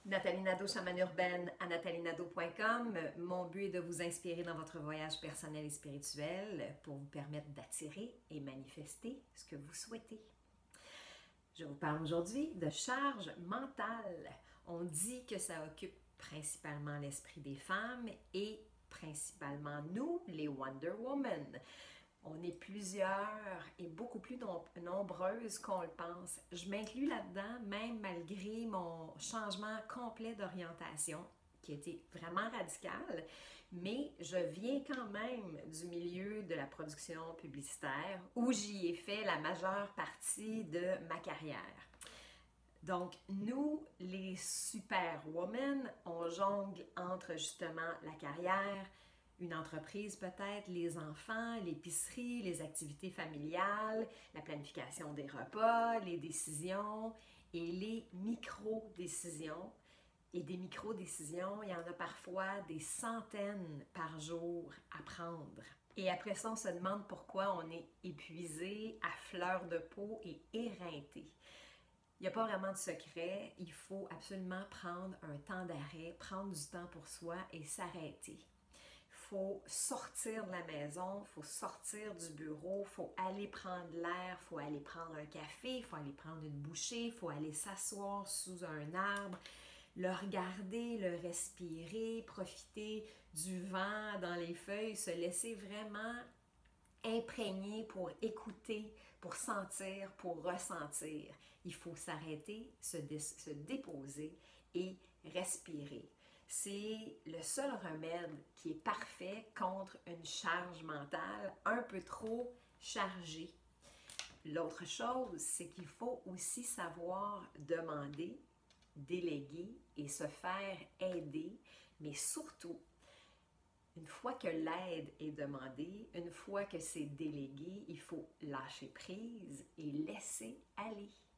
Nathalie Nadeau, chamane urbaine à nathalienado.com. Mon but est de vous inspirer dans votre voyage personnel et spirituel pour vous permettre d'attirer et manifester ce que vous souhaitez. Je vous parle aujourd'hui de charge mentale. On dit que ça occupe principalement l'esprit des femmes et principalement nous, les Wonder Woman. On est plusieurs et beaucoup plus nombreuses qu'on le pense. Je m'inclus là-dedans, même malgré mon changement complet d'orientation, qui a été vraiment radical, mais je viens quand même du milieu de la production publicitaire où j'y ai fait la majeure partie de ma carrière. Donc, nous, les superwomen, on jongle entre justement la carrière, une entreprise peut-être, les enfants, l'épicerie, les activités familiales, la planification des repas, les décisions et les micro-décisions. Et des micro-décisions, il y en a parfois des centaines par jour à prendre. Et après ça, on se demande pourquoi on est épuisé, à fleur de peau et éreinté. Il n'y a pas vraiment de secret, il faut absolument prendre un temps d'arrêt, prendre du temps pour soi et s'arrêter. Il faut sortir de la maison, il faut sortir du bureau, il faut aller prendre l'air, il faut aller prendre un café, il faut aller prendre une bouchée, il faut aller s'asseoir sous un arbre, le regarder, le respirer, profiter du vent dans les feuilles, se laisser vraiment imprégné pour écouter, pour sentir, pour ressentir. Il faut s'arrêter, se déposer et respirer. C'est le seul remède qui est parfait contre une charge mentale un peu trop chargée. L'autre chose, c'est qu'il faut aussi savoir demander, déléguer et se faire aider, mais surtout, une fois que l'aide est demandée, une fois que c'est délégué, il faut lâcher prise et laisser aller.